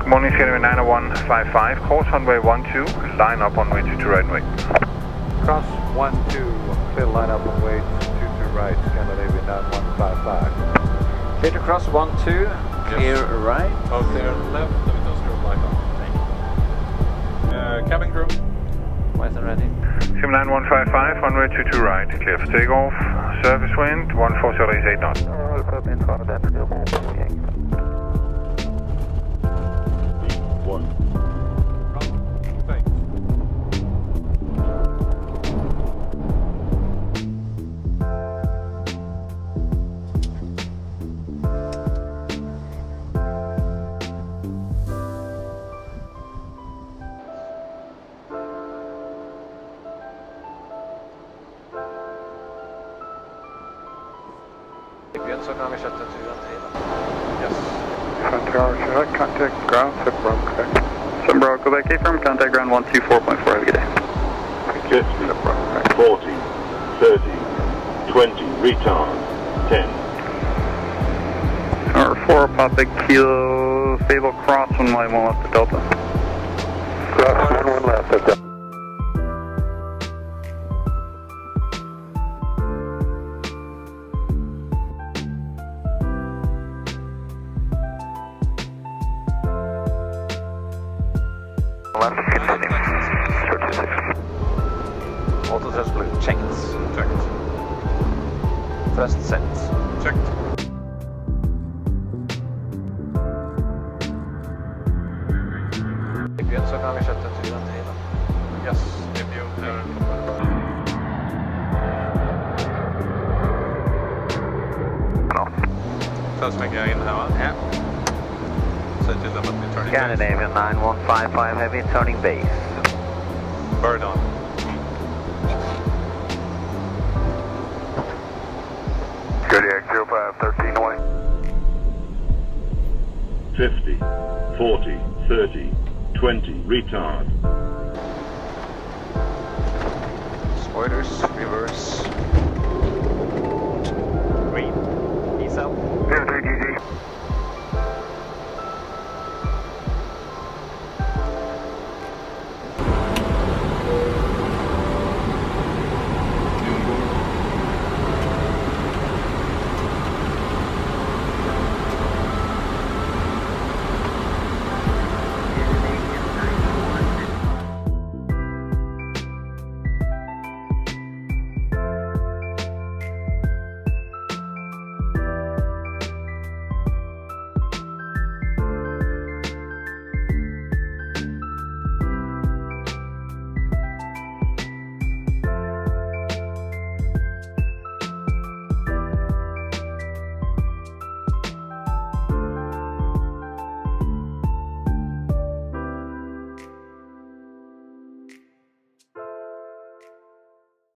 Good morning, Sierra 90155, course runway 12, line up on way 22 right and wait. Cross 12, clear line up on way 22 right, Scandinavia 9155. Clear to cross 12, clear right. Oh, clear left, industrial line up. Thank you. Cabin crew. Western ready. Sierra 9155, runway 22 right, clear for takeoff, surface wind 1408 knots. Så kan vi kötta turen till. Yes. Front tower, contact ground, September, correct. September, go back A-firm, contact ground 124.4, have a good day. 50, 40, 30, 20, retard, 10. Number 4, Papa Kilo, stable cross, 1 line 1 left to Delta. Cross 1 left to Delta. Left, continue. Short 26. Auto thrust blue, checked. Checked. Thrust set. Checked. Så kan vi kötta turen till. Yes, APO clear. Så svänger jag in här va? Ja. Säg till dem att vi turning Scandinavia 9155 heavy turning base. bird on. Kodiak 0513 away. 50, 40, 30, 20, retard. Spoilers, reverse.